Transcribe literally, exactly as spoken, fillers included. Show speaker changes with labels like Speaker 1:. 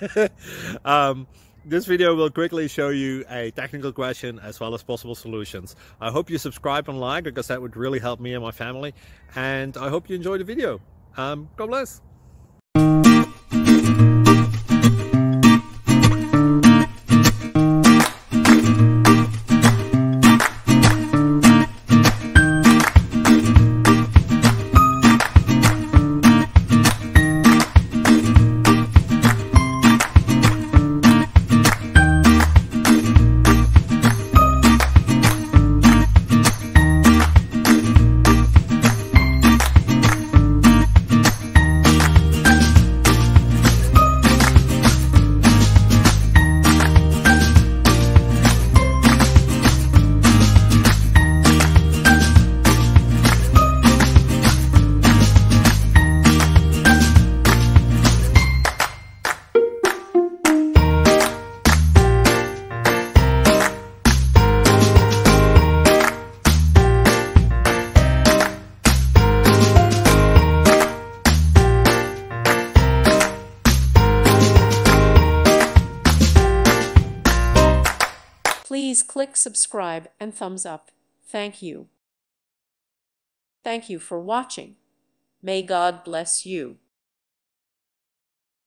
Speaker 1: um, this video will quickly show you a technical question as well as possible solutions. I hope you subscribe and like, because that would really help me and my family. And I hope you enjoy the video. Um, God bless.
Speaker 2: Please click subscribe and thumbs up. Thank you. Thank you for watching. May God bless you.